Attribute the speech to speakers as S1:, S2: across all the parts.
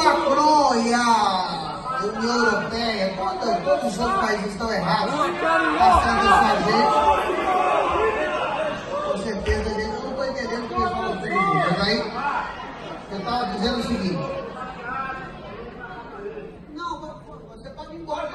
S1: Macron e a União Europeia, todos os outros países estão errados, passando a fazer, com certeza, eu não estou entendendo o que eles falam tudo isso. Mas aí, eu estava dizendo o seguinte, não, você pode ir embora.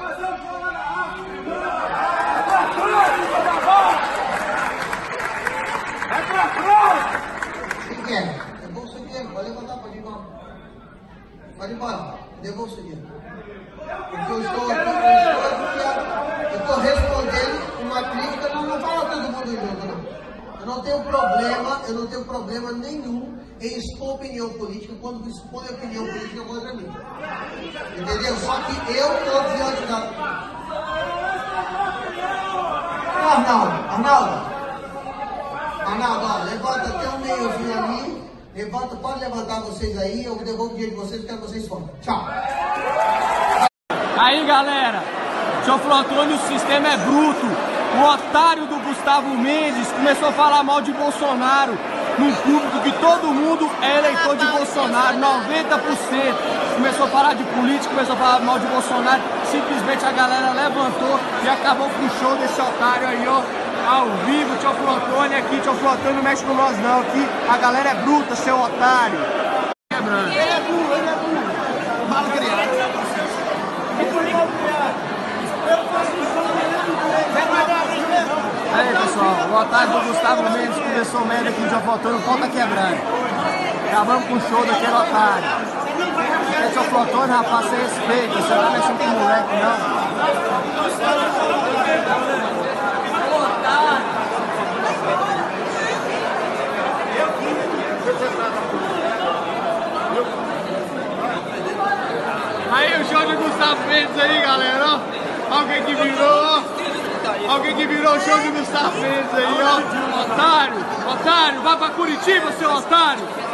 S1: O que é? Devolva o seu dinheiro, pode levantar, pode ir embora. Pode ir embora, devolva o seu dinheiro. Porque eu estou aqui, eu estou respondendo uma crítica, não fala todo mundo junto, não. Eu não tenho problema nenhum em expor opinião política quando expõe opinião política contra mim. Entendeu? Só que eu estou diante da... Arnaldo, ó, levanta até o meiozinho ali. Levanta, pode levantar vocês aí, eu devolvo o dinheiro de vocês, quero vocês fora. Tchau.
S2: Aí, galera, Teófilo Otoni, o sistema é bruto. O otário do Gustavo Mendes começou a falar mal de Bolsonaro num público que todo mundo é eleitor de Bolsonaro, 90%. Começou a falar de política, começou a falar mal de Bolsonaro. Simplesmente a galera levantou e acabou com o show desse otário aí, ó. Ao vivo, Teófilo Otoni aqui. Teófilo Otoni não mexe com nós não, aqui a galera é bruta, seu otário. Quebrando. Ele é burro. Mal criado. Aí, pessoal, o otário do Gustavo Mendes começou merda aqui de Teófilo Otoni, volta quebrando. Acabamos com o show daquele otário. Esse Teófilo Otoni, rapaz, você respeita, você não tá mexendo com o moleque, não. Aí o show de Gustavo Mendes aí, galera, ó. Alguém que virou, ó. Alguém que virou o show de Gustavo Mendes aí, ó. Otário, vai pra Curitiba, seu otário.